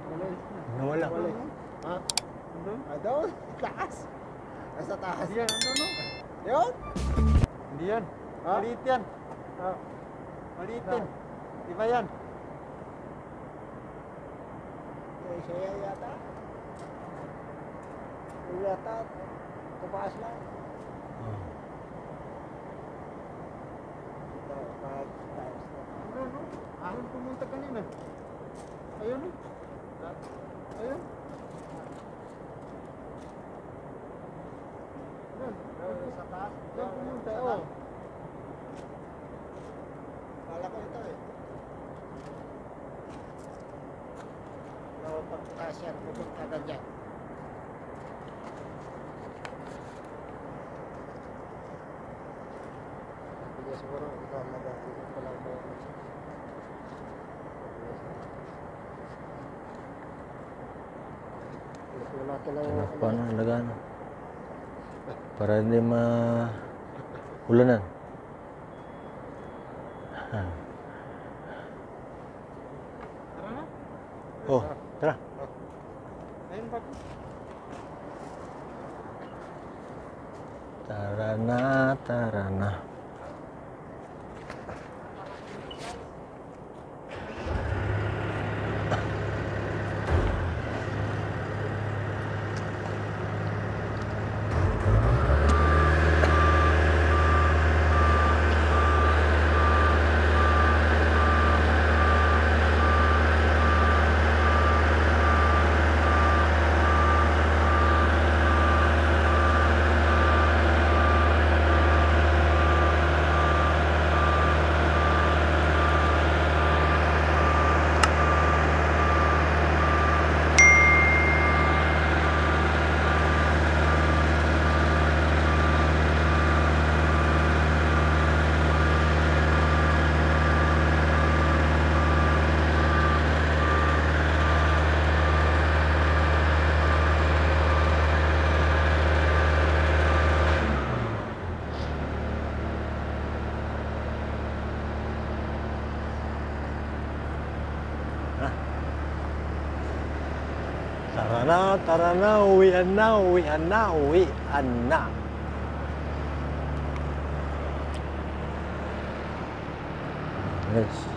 Nawala. Ha? Andun? Doon? Taas? Nasa taas? Hindi yan, andun no? Yun? Hindi yan. Ha? Maliit yan. Ha? Maliit yan. Di ba yan? Siya yata? Yung yata? Tumaas lang? Oh. Ito, 5 times na. Andun no? Ahon pumunta kanina. Ayun no? Ayun. Sa taas? Diyan pumunta, Sa oh. taas. Kala ko ito eh. So, pagtaas yan, pupunta na dyan. Hindi siguro, ikaw nag-aakit ko lang ko. Paano alagaan? Para hindi ulanan. Tara na. Oh, tara. Ayun pa. Tara na, tara na. Tara na, uwian na, uwian na, uwian na. Yes.